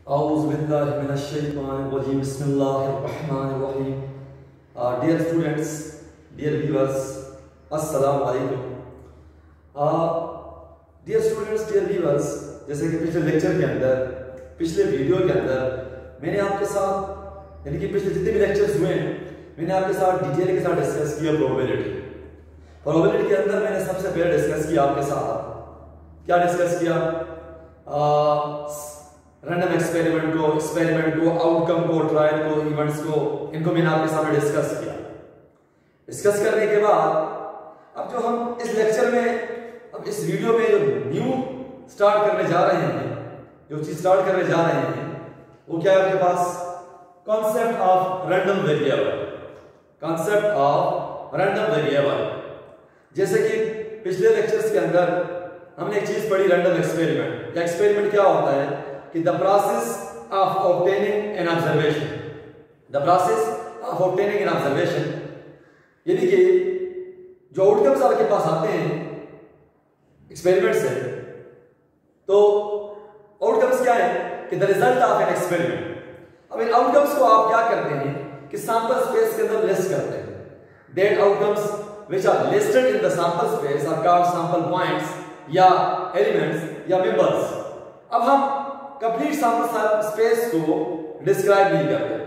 Bismillahirrahmanirrahim. Dear students, dear viewers, Assalamu alaikum. Dear students, dear viewers, जैसे कि पिछले lecture के अंदर, पिछले वीडियो के अंदर मैंने आपके साथ, यानी कि पिछले जितने भी लेक्चर्स हुए हैं, मैंने आपके साथ डिटेल के साथ डिस्कस किया प्रोबेबिलिटी के अंदर मैंने सबसे पहले डिस्कस किया आपके साथ, क्या डिस्कस किया? रैंडम एक्सपेरिमेंट को, आउटकम को, ट्रायल को, इवेंट्स को, इनको मैंने आपके सामने डिस्कस किया। डिस्कस करने के बाद अब जो हम इस लेक्चर में, अब इस वीडियो में जो न्यू स्टार्ट करने जा रहे हैं, वो क्या है आपके पास? Concept of random variable. जैसे कि पिछले लेक्चर्स के अंदर हमने एक चीज पढ़ी, रैंडम एक्सपेरिमेंट। एक्सपेरिमेंट क्या होता है कि the process of obtaining an observation, यानी कि जो आउटकम्स आपके पास आते हैं एक्सपेरिमेंट से, तो आउटकम्स क्या है कि the result of an experiment. अब इन आउटकम्स को आप क्या करते हैं कि सैंपल स्पेस के अंदर लिस्ट करते हैं। That outcomes which are listed in the sample space are called sample points या एलिमेंट्स या मेंबर्स। अब हम कंप्लीट सैंपल स्पेस को डिस्क्राइब नहीं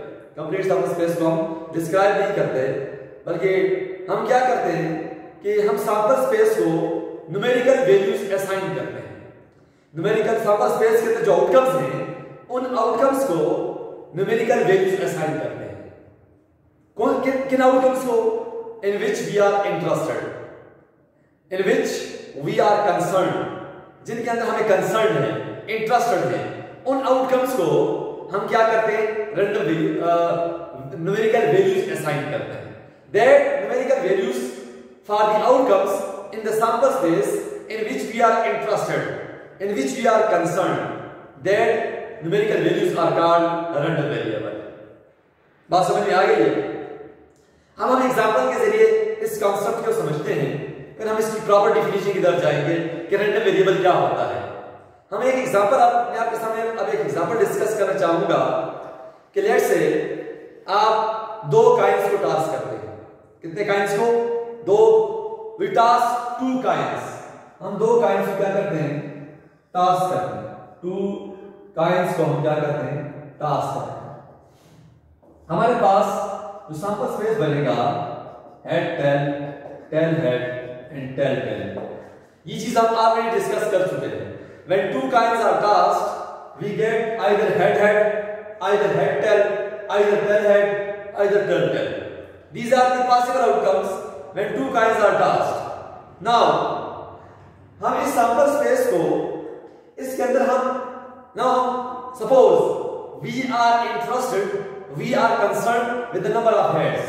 करते, बल्कि हम क्या करते हैं कि हम सैंपल स्पेस को न्यूमेरिकल वैल्यूज असाइन करते हैं। न्यूमेरिकल सैंपल स्पेस के अंदर जो आउटकम्स हैं, उन आउटकम्स को न्यूमेरिकल वैल्यूज असाइन करते हैं। किन आउटकम्स को? In which we are interested, in which we are concern, जिनके अंदर हमें कंसर्न है, इंटरेस्टेड है, उन आउटकम्स को हम क्या करते हैं? रैंडम न्यूमेरिकल वैल्यूज असाइन करते हैं। That numerical values for the outcomes in the sample space in which we are interested, in which we are concern, that numerical values are called random variable. बात समझ में आ गई है? हम example के जरिए इस कॉन्सेप्ट को समझते हैं, फिर हम इसकी प्रॉपर डेफिनेशन की तरफ जाएंगे कि रैंडम वेरिएबल क्या होता है। हम एक एग्जांपल, मैं आपके सामने अब एक एग्जांपल डिस्कस करना चाहूंगा कि लेट्स से आप दो काइंस को टास्क करते हैं। कितने काइंस को? दो। We toss two coins. हम दो काइंस को क्या करते हैं? टास्क करते हैं। टू काइंस को हम क्या करते हैं? टास्क करते हैं। हमारे पास जो सैंपल स्पेस बनेगा, head tail, tail head and tail tail, ये चीज हम ऑलरेडी डिस्कस कर चुके हैं। When two kinds are tasked, we get either head head, either head tail, either tail head, either tail tail. These are the possible outcomes when two kinds are tasked. Now, हम इस sample space को, इसके अंदर हम now suppose we are interested, we are concerned with the number of heads,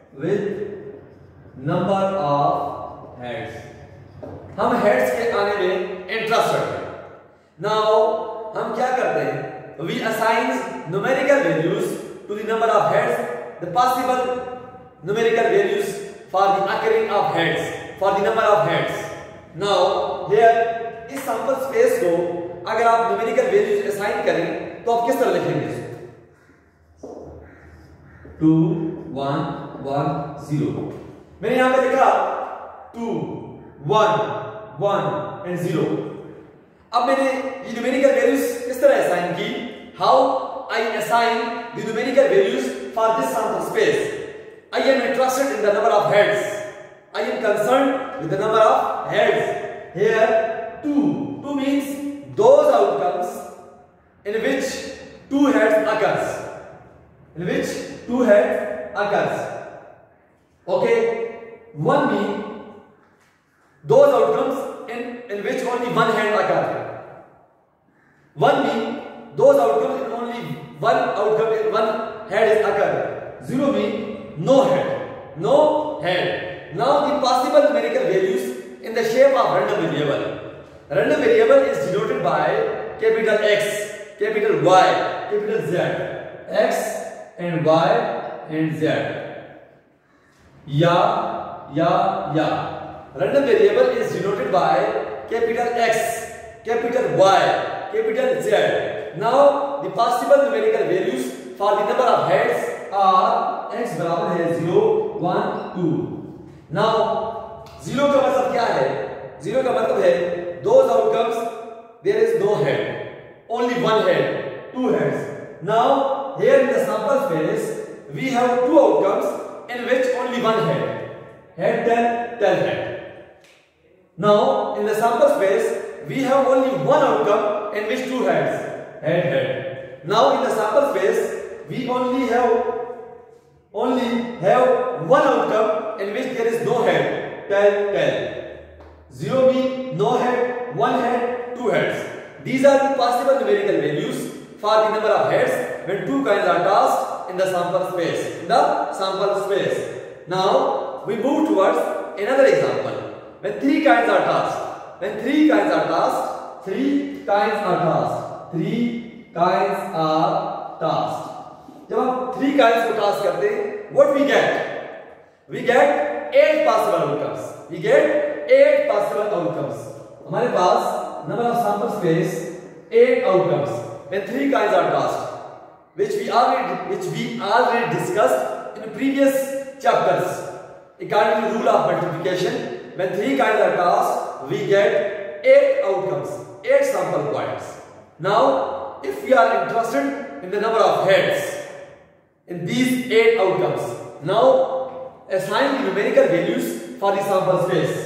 हम heads के आने में इंटरेस्टेड हैं। Now हम क्या करते हैं? We assign numerical values to the number of heads, the possible numerical values for the occurring of heads, for the number of heads. Now here इस sample space को अगर आप numerical values assign करें तो आप किस तरह लिखेंगे? 2 1 1 0। मैंने यहां पे लिखा 2 1 1 and 0। अब मैंने ये न्यूमेरिकल वैल्यूज किस तरह असाइन की? How I assign the numerical values for this sample space. I am interested in the number of heads, I am concerned with the number of heads. Here 2 means those outcomes in which two heads occurs, okay? 1 mean those outcomes in which only one head occur. 1 mean those outcomes in only one head is occur. 0 mean no head. Now the possible numerical values in the shape of random variable. Random variable is denoted by capital X, capital Y, capital Z. X and Y and Z. Yeah. Random variable is denoted by capital X, capital Y, capital Z. Now the possible numerical values for the number of heads are x बराबर है 0, 1, 2. Now 0 का मतलब क्या है? 0 का मतलब है those outcomes there is no head, only one head, two heads. Now here in the sample space we have two outcomes in which only one head, tail head. Now in the sample space we have only one outcome in which two heads, head. Now in the sample space we only have one outcome in which there is no head, tail. 0 means no head, one head, two heads. These are the possible numerical values for the number of heads when two coins are tossed in the sample space. Now we move towards another example. When three coins are tossed, three coins are tossed. जब हम 3 coins को toss करते हैं, what we get? We get 8 possible outcomes. हमारे पास number of sample space 8 outcomes when 3 coins are tossed, which we already discussed in the previous chapters. According to the rule of multiplication, when 3 coins are tossed, we get 8 outcomes, 8 sample points. Now, if we are interested in the number of heads in these 8 outcomes, now assign the numerical values for the sample space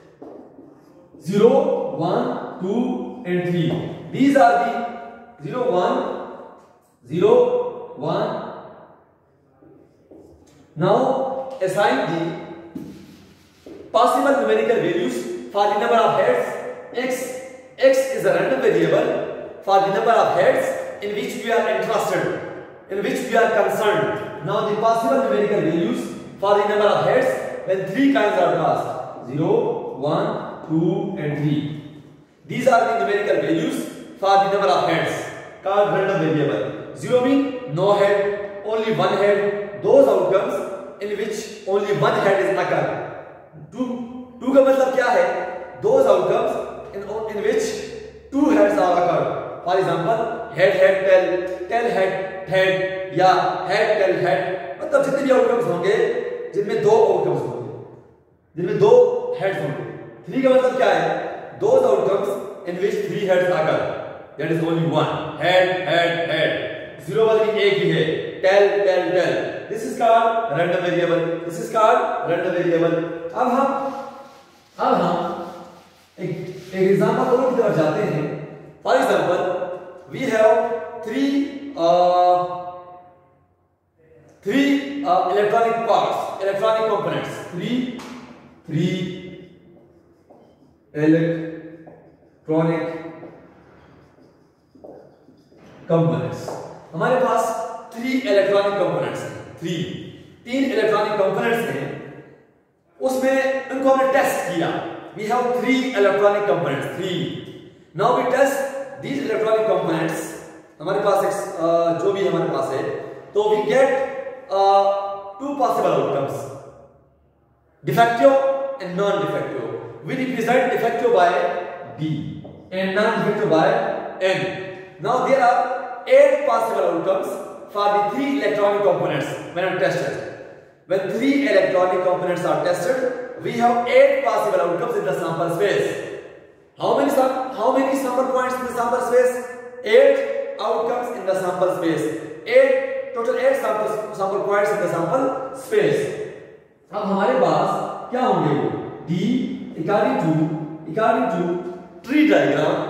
0, 1, 2 and 3. These are the 0, 1. Now assign the possible numerical values for the number of heads. X is a random variable for the number of heads in which we are interested, in which we are concerned. Now the possible numerical values for the number of heads when 3 coins are tossed 0, 1, 2 and 3. These are the numerical values for the number of heads called random variable. 0 means no head, only one head, those outcomes in which only one head is occur. 2 का मतलब क्या है? Those outcomes in which two heads are occurred. For example, head, tail, head, या head, tail, head. मतलब जितने भी outcomes होंगे, जिनमें दो outcomes होंगे, जिनमें दो heads होंगे. 3 का मतलब क्या है? Those outcomes in which 3 heads occur. That is only one. Head. 0 वाली एक ही है. Tail. This is called random variable. अब हम एक एग्जांपल और की तरफ जाते हैं. For example, we have three electronic parts, electronic components. Three electronic components. हमारे पास 3 electronic components हैं. 3 electronic components हैं. उसमें उनको हमने टेस्ट किया. We have 3 electronic components. 3. Now we test these electronic components. हमारे पास जो भी हमारे पास है, तो we get 2 possible outcomes: defective and non-defective. We represent defective by D and non-defective by N. Now there are 8 possible outcomes for the 3 electronic components when are tested. When 3 electronic components are tested, we have 8 possible outcomes in the sample space. How many sample points in the sample space? 8 outcomes in the sample space. 8 sample points in the sample space. अब हमारे पास क्या होंगे वो? D according to tree diagram.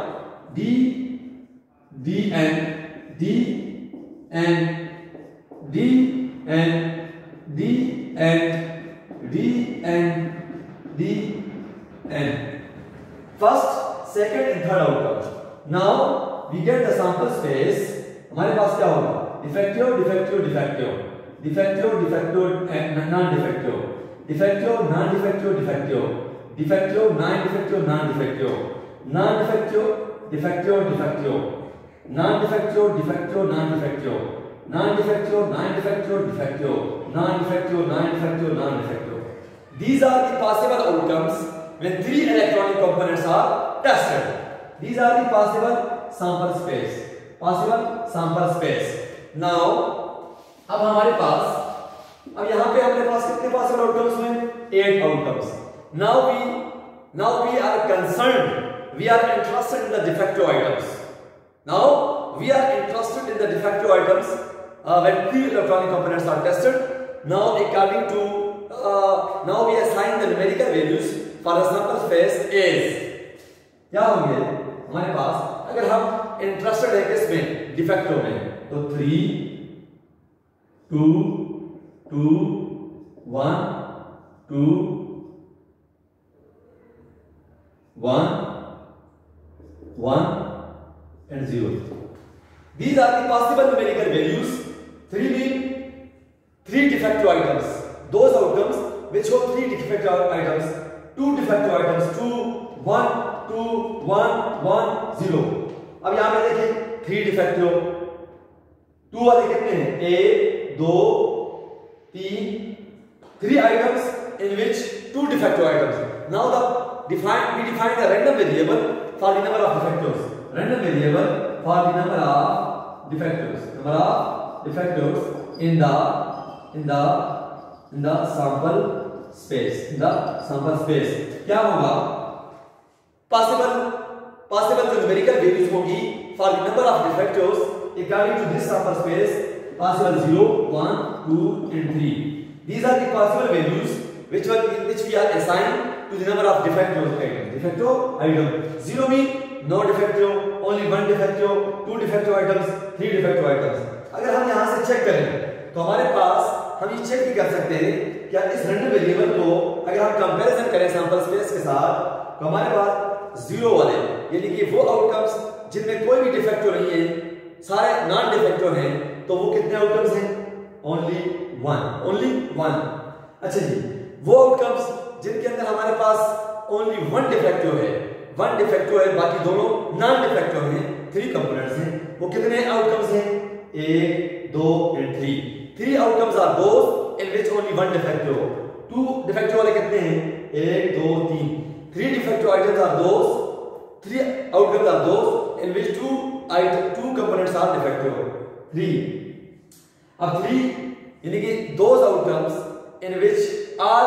D and first, second and third outcome. Now we get the sample space. हमारे पास क्या होगा? Defective and non-defective. Defective and non-defective. Non-defective, defective, non-defective. These are the possible outcomes when 3 electronic components are tested. These are the possible sample space. Possible sample space. Now अब हमारे पास, अब यहां पे हमारे पास कितने पॉसिबल आउटकम्स हुए? 8 outcomes. Now we are concerned, we are interested in the defective items. Now we are interested in the defective items when 3 electronic components are tested. Now according to now we assign the numerical values for the sample space is, क्या होंगे हमारे पास? अगर हम interested है किसमें? Defective में, तो 3 2 2 1 2 1 1 and 0. These are the possible numerical values. 3 mean 3 defective items. Those outcomes which show 3 defective items, 2 defective items, 2 1 2 1 1 0. अब यहां पे देखिए 3 डिफेक्टिव, 2 वाले कितने हैं? 1 2 3, 3 items in which 2 defective items. Now we define the random variable for the number of defectives. Random variable for the number of defectives. Number of defectives in the sample space. In the sample space क्या होगा? Possible जो numerical values होगी for the number of defectives according to this sample space, possible 0, 1, 2 and 3. These are the possible values which we are assigned to the number of defective items. Defective item 0 mean no defective, only 1 defective, 2 defective items, 3 defective items. अगर हम यहाँ से check करें तो हमारे पास हम ये check भी कर सकते हैं क्या इस रैंडम वेरिएबल को अगर हम कंपैरिजन करें सैंपल स्पेस के साथ, तो हमारे पास 0 वाले यानी कि वो आउटकम्स जिनमें कोई भी डिफेक्टिव नहीं है, सारे नॉन डिफेक्टिव हैं, तो वो कितने आउटकम्स हैं? Only one. अच्छा जी, वो आउटकम्स जिनके अंदर हमारे पास ओनली 1 डिफेक्टिव है, 1 डिफेक्टिव है, बाकी दोनों नॉन डिफेक्टिव हैं, 3 कंपोनेंट्स हैं, वो कितने आउटकम्स हैं? 1 2 and 3. 3 outcomes are those in which only 1 defective. 2 defective वाले कितने हैं? 1 2 3. 3 defective items are those, 3 outcomes are those in which 2 components are defective. 3. अब 3 यानी कि those outcomes in which all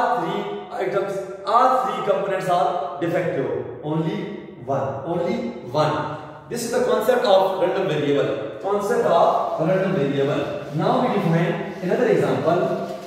3 components are defective. Only one. This is the concept of random variable. Now we define another example.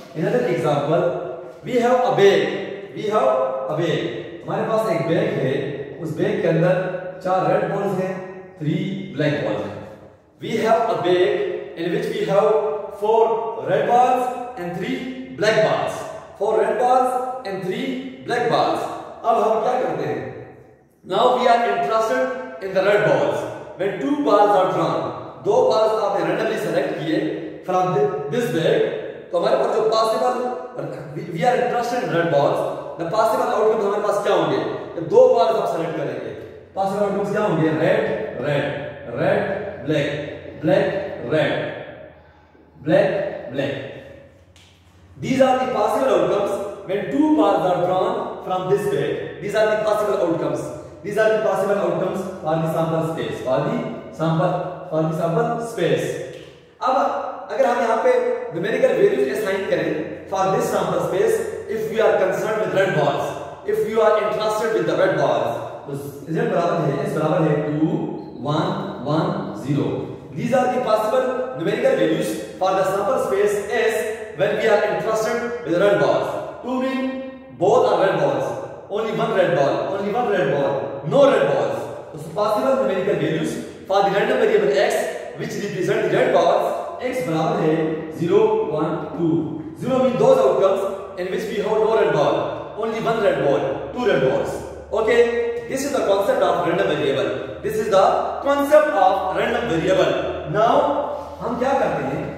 We have a bag. हमारे पास एक bag है, उस bag के अंदर 4 red balls हैं, 3 ब्लैक बॉल्स हैं. We have a bag in which we have 4 red balls and 3 black balls. 4 red balls and 3 black balls. अब हम क्या करते हैं? Now we are interested in the red balls. When 2 balls are drawn, 2 balls आपने randomly select किए from this bag, तो हमारे पास जो possible, we are interested in red balls. The possible outcomes हमारे पास क्या होंगे? जब 2 balls आप select करेंगे, possible outcomes क्या होंगे? red, black, red, black. These are the possible outcomes when 2 balls are drawn from this bag. These are the possible outcomes. These are the possible outcomes for the sample space. For the sample space. अब अगर हम यहाँ पे numerical values assign करें for this sample space, if we are concerned with red balls, if you are interested with the red balls, तो z बराबर है 2 1 1 0. These are the possible numerical values for the sample space S when we are interested with red balls. 2 mean both are red balls. Only one red ball, no red balls. So possible numerical values for the random variable x which represent the red balls, x बराबर है 0 1 2. 0 means those outcomes in which we have no red ball, only one red ball, 2 red balls. Okay, this is the concept of random variable. Now हम क्या करते हैं?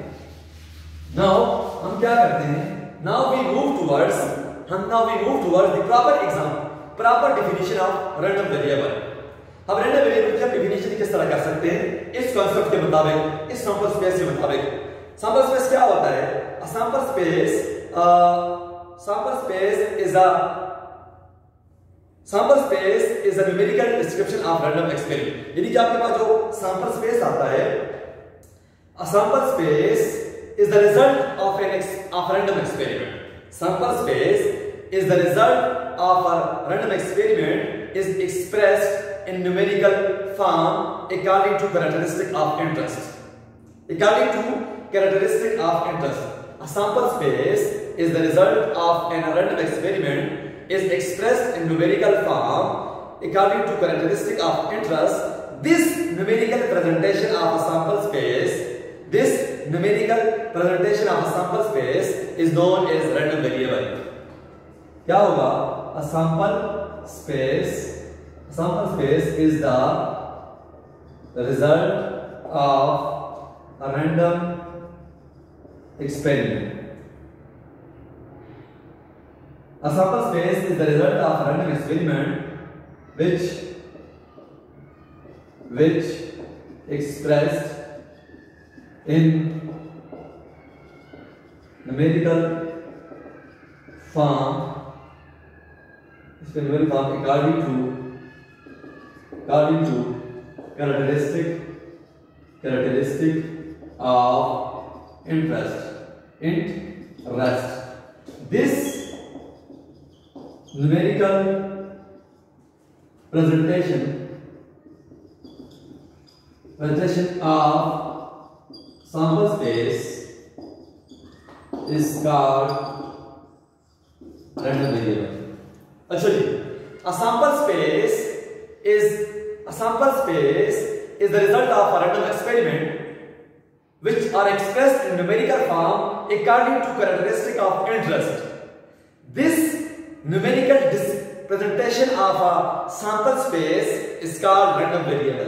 Now we move towards the proper definition of random variable. अब random variable की definition किस तरह कर सकते हैं? इस concept के मुताबिक, इस sample space के मुताबिक. Sample space क्या होता है? A sample space is sample space is a numerical description of random experiment. यानी कि आपके पास जो सैंपल स्पेस आता है, a sample space is the result of random experiment. Sample space is the result of a random experiment is expressed in numerical form according to characteristic of interest. According to characteristic of interest, a sample space is the result of an random experiment is expressed in numerical form according to characteristic of interest. This numerical presentation of a sample space, is known as random variable. क्या होगा? A sample space is the result of a random experiment. A sample space is the result of a random experiment which expressed in numerical form according to characteristic of interest. This numerical presentation of sample space is called random variable. Actually, a sample space is the result of a random experiment which are expressed in numerical form according to characteristic of interest. This numerical presentation of a sample space is called random variable.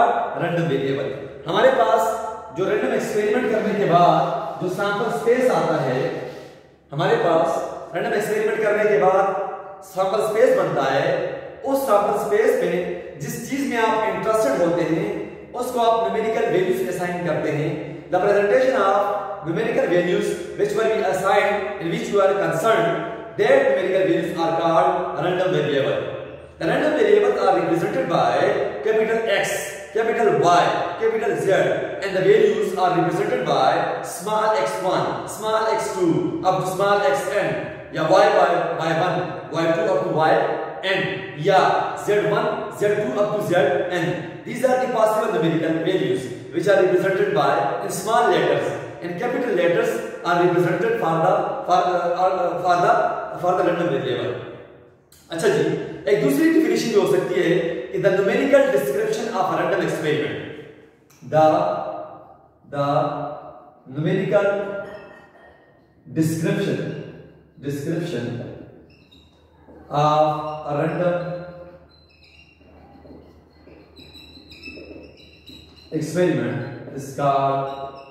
हमारे पास जो random experiment करने के बाद जो sample space आता है, हमारे पास random experiment करने के बाद sample space बनता है, उस sample space में जिस चीज में आप इंटरेस्टेड होते हैं उसको आप न्यूमेरिकल वैल्यूज असाइन करते हैं। The presentation of numerical values which were be assigned in which you are concerned, that numerical values are called random variable. The random variables are represented by capital X, capital Y, capital Z, and the values are represented by small x1, small x2 up to small xn, या y1, y2 up to yn, या z1, z2 up to zn. These are the possible numerical values which are represented by in small letters, and capital letters are represented for the random variable. अच्छा जी, एक दूसरी definition भी हो सकती है कि the numerical description of a random experiment, the numerical description of a random experiment is called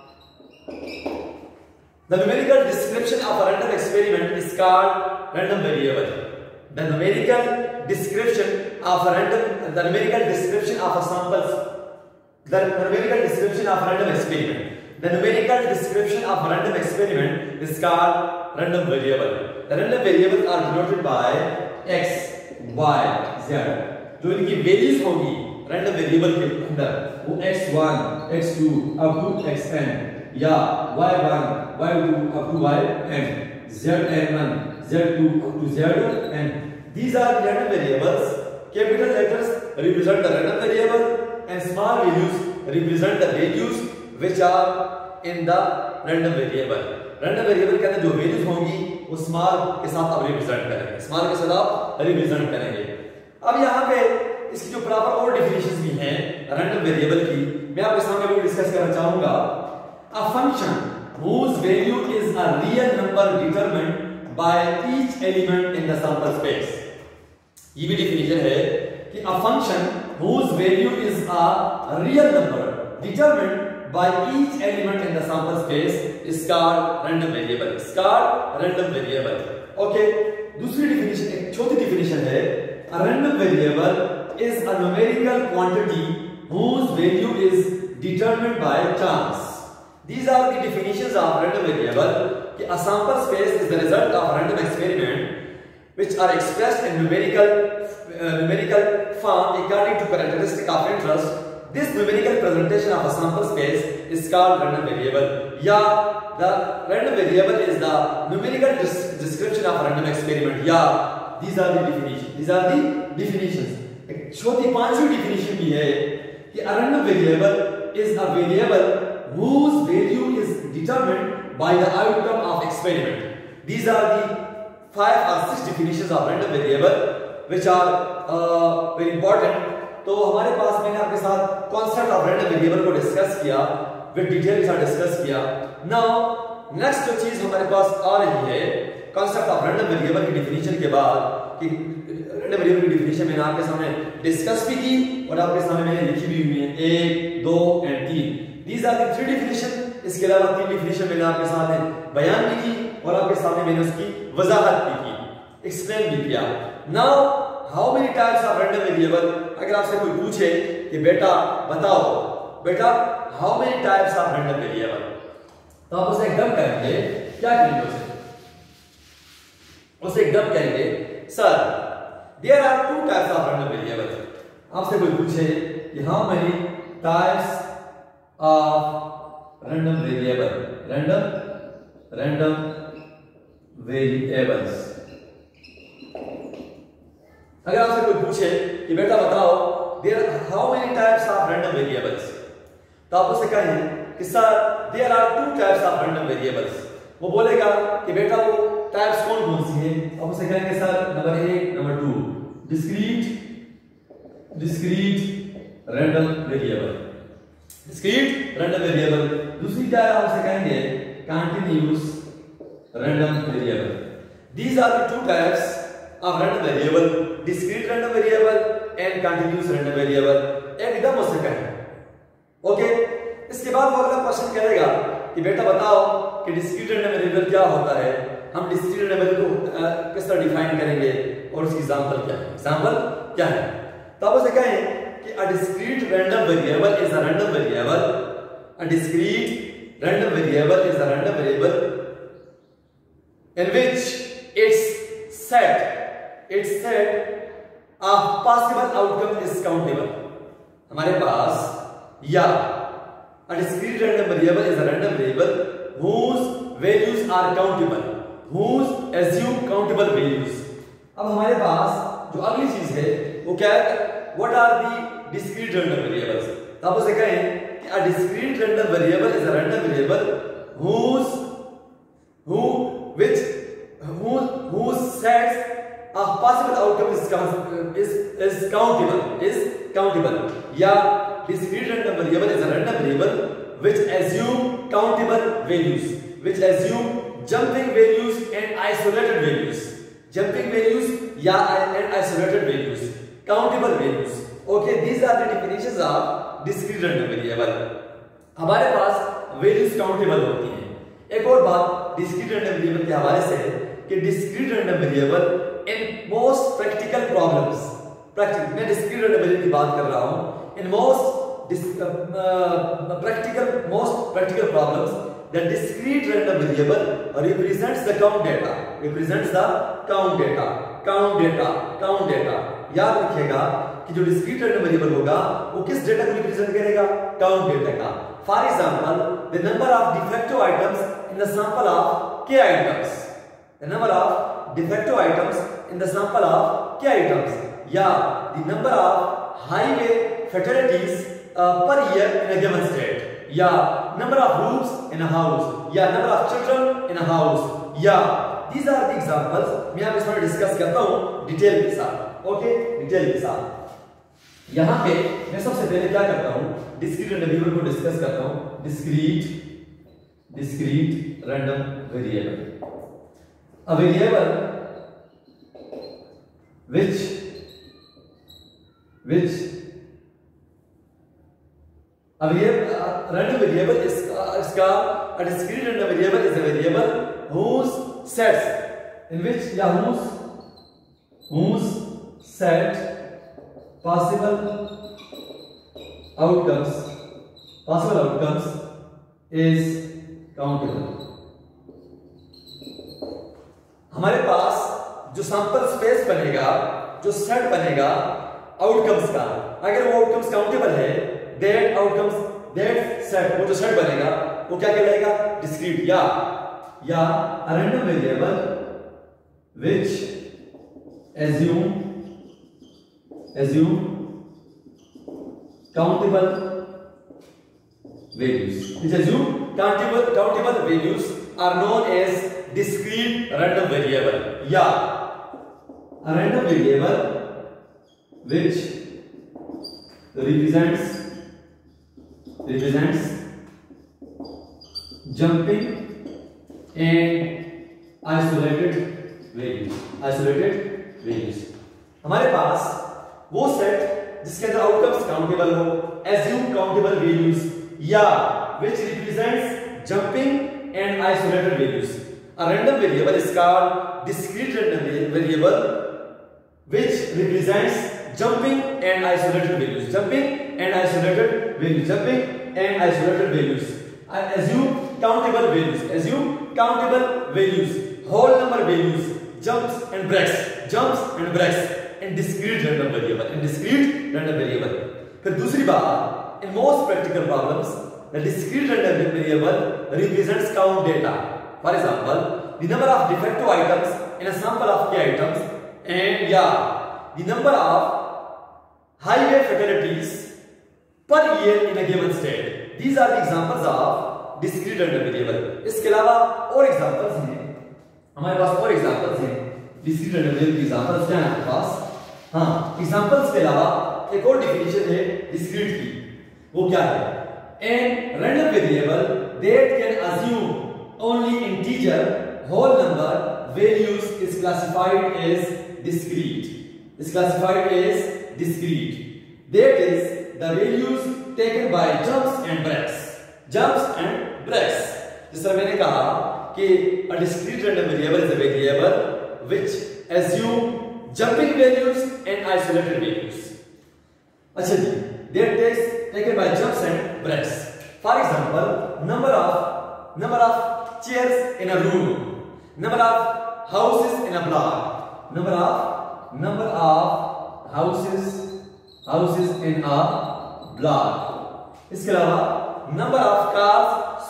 the numerical description of a random experiment is called random variable. The numerical description of a random the numerical description of a samples the numerical description of a random experiment the numerical description of a random experiment is called random variable. The random variables are denoted by x, y, z. जो इनकी values होगी random variable के अंदर वो x1, x2 up to xn या y1, y2 up to yn, zn1, z2 up to zn. These are the random variables. Capital letters represent the random variable and small values represent the values which are in the random variable. Random variable के अंदर जो values होंगी वो small के साथ आप represent करेंगे। अब यहाँ पे इसकी जो प्रॉपर और डेफिनेशंस भी हैं रैंडम वेरिएबल की, मैं आपके सामने वो डिस्कस करना चाहूंगा। A function whose value is a real number determined by each element in the sample space. ये भी डेफिनेशन है कि a function whose value is a real number determined by each element in the sample space is called random variable. Okay, दूसरी definition, एक छोटी definition है, a random variable is a numerical quantity whose value is determined by chance. These are the definitions of random variable. कि a sample space is the result of a random experiment which are expressed in numerical numerical form according to characteristic of interest. This numerical presentation of a sample space is called random variable. Yeah, the random variable is the numerical description of a random experiment. Yeah, these are the definitions. These are the definitions. एक छोटी पांचवी definition भी है कि a random variable is a variable whose value is determined by the outcome of experiment. These are the 5 or 6 definitions of random variable which are very important. तो हमारे पास मैंने आपके साथ कॉन्सेप्ट ऑफ रैंडम वेरिएबल को discuss किया, with detail के साथ discuss किया. नाउ नेक्स्ट जो चीज हमारे पास आ रही है कॉन्सेप्ट ऑफ रैंडम वेरिएबल की डिफिनीशन के बाद, कि रैंडम वेरिएबल की डिफिनीशन मैंने आपके सामने डिस्कस भी की और आपके सामने मैंने लिखी भी हुई है 1, 2 and 3. These are the 3 definition. इसके अलावा 3 डिफिनीशन मैंने आपके सामने बयान भी की और आपके सामने मैंने उसकी वजाहत भी की, एक्सप्लेन भी किया. Now how many types of random variable. अगर आपसे कोई पूछे कि बेटा बताओ बेटा how many types of random variable, तो आप उसे एकदम कहेंगे, क्या कहेंगे उसे एकदम कहेंगे sir there are 2 types of random variable. आपसे कोई पूछे कि how many types of random variable, random variables. अगर आपसे कोई पूछे कि बेटा बताओ there how many types of random variables, तो आप उसे कहें कि sir there are 2 types of random variables. वो बोलेगा कि बेटा वो टाइप्स कौन कौन सी है. आप उसे कहेंगे sir number 1, number 2 discrete random variable, discrete random variable. दूसरी टाइप आप उसे कहेंगे continuous random variable. These are the 2 types of random variable, discrete random variable and continuous random variable. एकदम उसे कहें. ओके, इसके बाद वो अगला क्वेश्चन करेगा कि बेटा बताओ कि discrete random variable क्या होता है, हम discrete random variable को किस तरह डिफाइन करेंगे और उसकी एग्जांपल क्या है. एग्जांपल क्या है, तो आप उसे कहें कि a discrete random variable is a random variable. A discrete random variable is a random variable in which its set of possible outcome is countable. हमारे पास या a discrete random variable is a random variable whose values are countable, whose assume countable values. अब हमारे पास जो अगली चीज है वो क्या है, what are the discrete random variables. तो आप उसे कहें कि a discrete random variable is a random variable whose sets of possible outcome is countable. या discrete random variable is a random variable which assume countable values, which assume jumping values and isolated values. Jumping values या and isolated values, countable values. Okay, these are the definitions of discrete random variable. हमारे पास values countable होती हैं. एक और बात discrete random variable के हवाले से है कि discrete random variable in most practical problems, मैं discrete random variable की बात कर रहा हूं, in most practical problems the discrete random variable represents the count data. याद रखिएगा कि जो discrete random variable होगा वो किस डेटा को रिप्रेजेंट करेगा, काउंट डेटा का. For example the number of defective items in the sample of k items, the number of defective items in the sample of k items, या the number of highway fatalities per year in a given state, या number of rooms in a house, या number of children in a house. या these are the examples. मैं आप इसमें discuss करता हूं detail के साथ. ओके, डिटेल के साथ. यहां पे मैं सबसे पहले क्या करता हूं, डिस्क्रीट रैंडम वेरिएबल को डिस्कस करता हूं. Discrete random variable, a variable which random variable is इसका a discrete random variable is a variable whose sets in which या whose set possible outcomes is countable. हमारे पास जो सैंपल स्पेस बनेगा जो सेट बनेगा आउटकम्स का, अगर वो आउटकम्स काउंटेबल है, दैट आउटकम्स, दैट सेट, वो जो सेट बनेगा वो क्या कहलाएगा? डिस्क्रीट। या a random variable which assume countable values, countable values are known as discrete random variable. या a random variable which represents jumping and isolated values. हमारे पास वो सेट जिसके अंदर आउटकम्स काउंटेबल हो, assume countable values, या which represents jumping and isolated values. A random variable is called discrete random variable which represents jumping and isolated values. Assume countable values, whole number values, jumps and breaks, and discrete random variable. फिर दूसरी बात, in most practical problems, the discrete random variable represents count data. For example, the number of defective items in a sample of k items, and the number of highway fatalities per year in a given state. These are the examples of discrete random variable. इसके अलावा और examples हैं, हमारे पास और examples हैं discrete random variable की examples क्या हैं हमारे पास? हाँ, एग्जांपल्स के अलावा एक और डिफिनेशन है discrete की, वो क्या है? An random variable that can assume only integer whole number values is classified as discrete. That is, the values taken by jumps and breaks. जिस तरह मैंने कहा कि a discrete random variable is a variable which assume jumping values and isolated values. अच्छा जी, that takes taken by jumps and breaks. For example, number of chairs in a room, number of houses in a block, number of houses in a block. इसके अलावा number of cars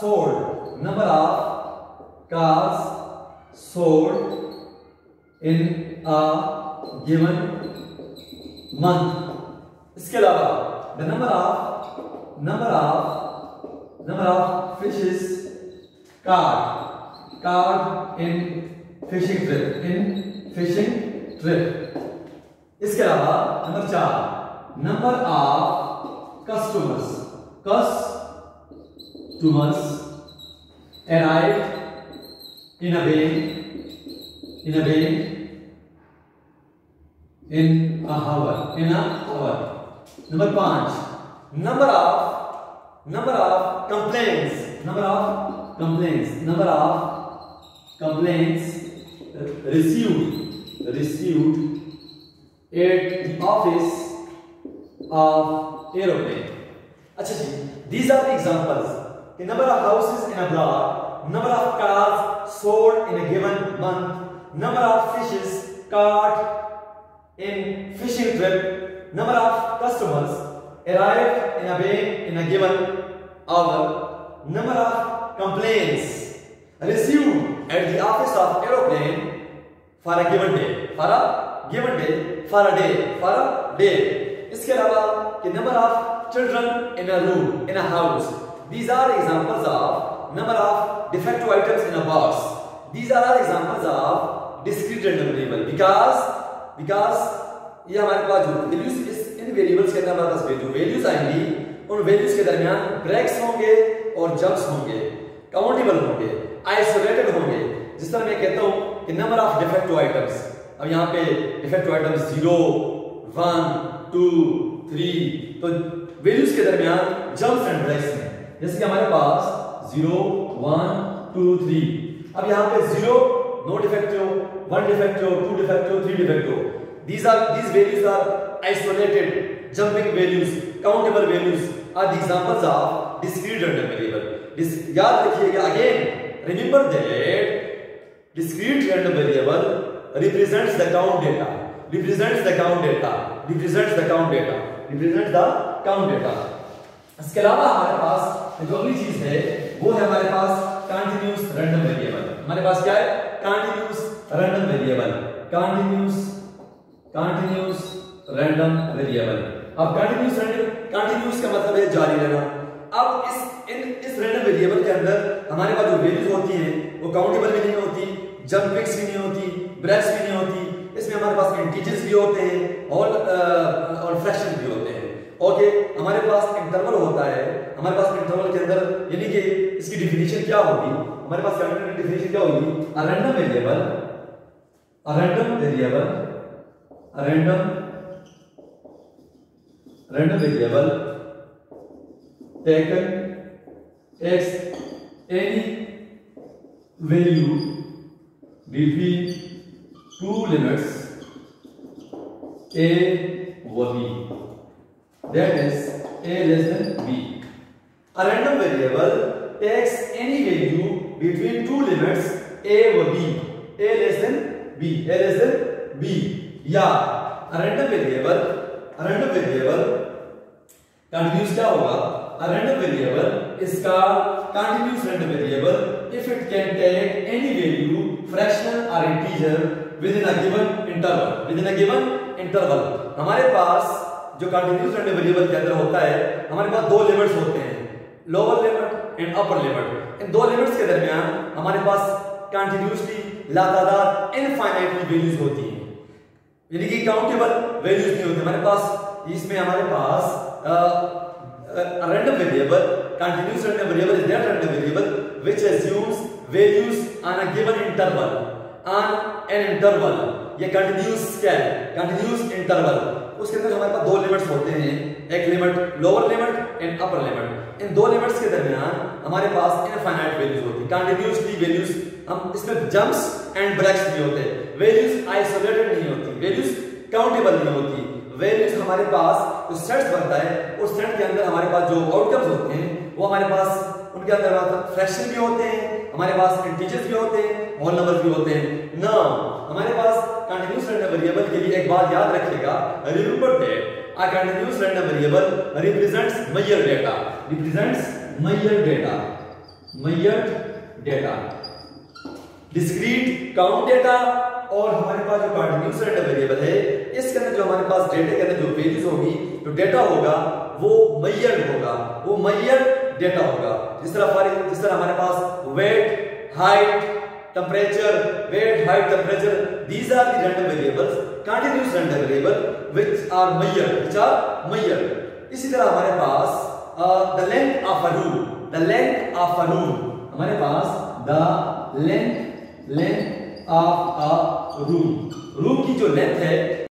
sold in a given month. इसके अलावा the number of fishes caught in fishing trip. इसके अलावा number 4, number of customers arrived in a bay in a hour. Number 5, number of complaints received at the office of aeroplane. अच्छा जी, these are the examples. The number of houses in a block, number of cars sold in a given month, number of fishes caught in fishing trip, number of customers arrived in a bay in a given hour, number of complaints received at the office of aeroplane for a given day, for a day. इसके अलावा the number of children in a room, in a house. These are examples of number of defective items in a box. These are all examples of discrete random variable because ये हमारे पास जो values इन variables के अंदर हमारे पास जो values आएंगी उन values के दरमियान breaks होंगे और jumps होंगे, countable होंगे, isolated होंगे. जिस तरह मैं कहता हूँ कि number of defective items, अब यहाँ पे defective items 0, 1, 2, 3, तो values के दरमियान jumps and breaks हैं. जैसे कि हमारे पास 0, 1, 2, 3. अब यहाँ पे 0 no defective, 1 defective, 2 defective, 3 defective. These values are isolated, jumping values, countable values are the examples of discrete random variable. याद रखिएगा, again remember that discrete random variable represents the count data. represents the count data, represents the count data, represents the count data। इसके अलावा हमारे पास जो अगली चीज है वो है हमारे पास कंटिन्यूअस रैंडम वेरिएबल। हमारे पास क्या है? Continuous random variable, continuous random variable. अब कंटिन्यूअस का मतलब है जारी रहना। अब इस रैंडम वेरिएबल के अंदर हमारे पास जो वैल्यूज होती हैं वो काउंटेबल भी नहीं होती, जंप फिक्स भी नहीं होती, ब्रेक्स भी नहीं होती। इसमें हमारे पास इंटीजर्स भी होते हैं और फ्रैक्शन भी होते हैं। ओके, हमारे पास इंटरवल होता है। हमारे पास इंटरवल के अंदर यानी कि इसकी डिफिनीशन क्या होगी? हमारे पास डिफिनीशन क्या होगी? A random variable taken as any value between two limits a or b, that is a less than b. A random variable takes any value between two limits a or b, a less than b, या a random variable continuous क्या होगा? A random variable is called continuous random variable if it can take any value, fractional or integer within a given interval। हमारे पास जो continuous random variable के अंदर होता है, हमारे पास दो लिमिट्स होते हैं, lower limit and upper limit. इन दो लिमिट्स के दरमियान हमारे पास कंटिन्यूअसली लातादार इनफाइनाइटली वैल्यूज होती हैं, यानी कि काउंटेबल वैल्यूज नहीं होती हमारे पास। इसमें हमारे पास a random variable, continuous random variable is that random variable which assumes values on a given interval, ये continuous क्या है? continuous interval। उसके अंदर हमारे पास दो लिमिट्स होते हैं, एक limit lower limit and upper limit. इन दो लिमिट्स के दरमियान हमारे पास इनफाइनाइट वैल्यूज होती हैं, कंटिन्यूअसली वैल्यूज। हम इसमें जंप्स एंड ब्रेक्स भी होते हैं, वैल्यूज आइसोलेटेड नहीं होती, वैल्यूज काउंटेबल नहीं होती। वैल्यूज हमारे पास जो सेट्स बनता है उस सेट के अंदर हमारे पास जो आउटकम्स होते हैं वो हमारे पास उनके अंदर फ्रैक्शन भी होते हैं, हमारे पास इंटीजर्स भी होते हैं, होल नंबर्स भी होते हैं ना। हमारे पास कंटीन्यूअस रैंडम वेरिएबल के लिए एक बात याद रखिएगा, remember that a continuous random variable represents measure data, discrete count data. और हमारे पास जो कंटीन्यूअस रैंडम वेरिएबल है इसके अंदर जो हमारे पास डेटा के अंदर जो वैल्यूज होगी, जो डेटा होगा वो मेजर्ड होगा, वो मेजर्ड डेटा होगा। जिस तरह हमारे पास weight, height, temperature, these are the random variables, continuous random variable which are measured. इसी तरह हमारे पास the length of a room, हमारे पास the length of a room की जो लेंथ है